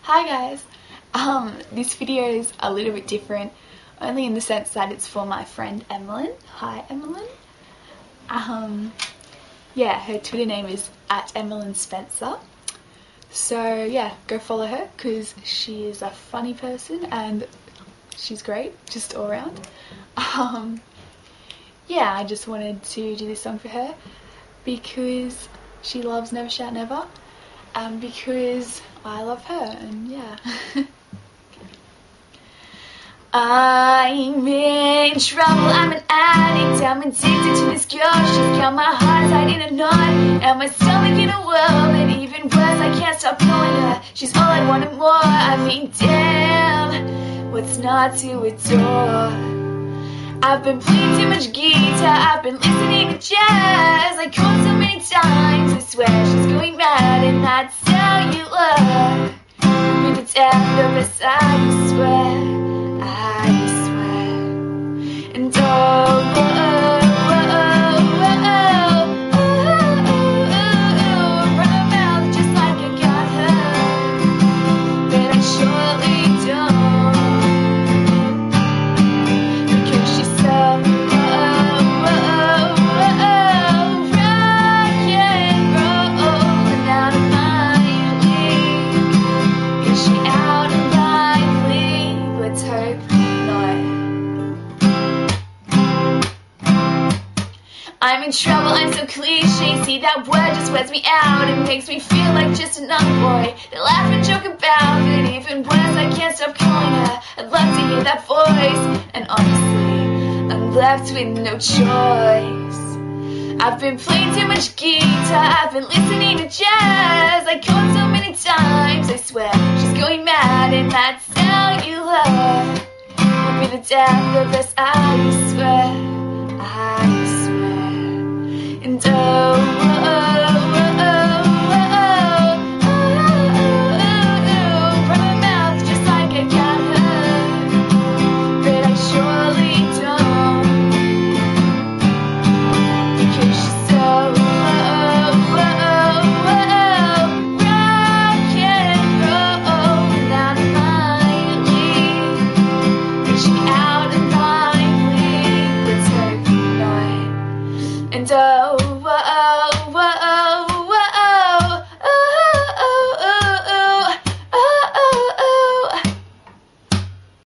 Hi guys. This video is a little bit different, only in the sense that it's for my friend Emmeline. Hi Emmeline. Yeah, her Twitter name is @EmmelineSpencer. So yeah, go follow her because she is a funny person and she's great, just all around. Yeah, I just wanted to do this song for her because she loves Never Shout Never, and because I love her, and yeah. I'm in trouble, I'm an addict, I'm addicted to this girl. She's got my heart tied in a knot, and my stomach in a whirl. And even worse, I can't stop calling her. She's all I want and more. I mean, damn, what's not to adore? I've been playing too much guitar, I've been listening to jazz. I called so many times, I swear she's going mad, and that's how you look. You've been to death of us, I swear. And oh, run her mouth just like I got her, but I surely don't, because she's so rock and roll and out of my league. Is she out of my league? Let's hope not. I'm in trouble, I'm so cliche. See, that word just wears me out. It makes me feel like just another boy they laugh and joke about. But even worse, I can't stop calling her. I'd love to hear that voice, and honestly, I'm left with no choice. I've been playing too much guitar, I've been listening to jazz. I called so many times, I swear she's going mad, and that's how you love. You'll be the death of us, I swear.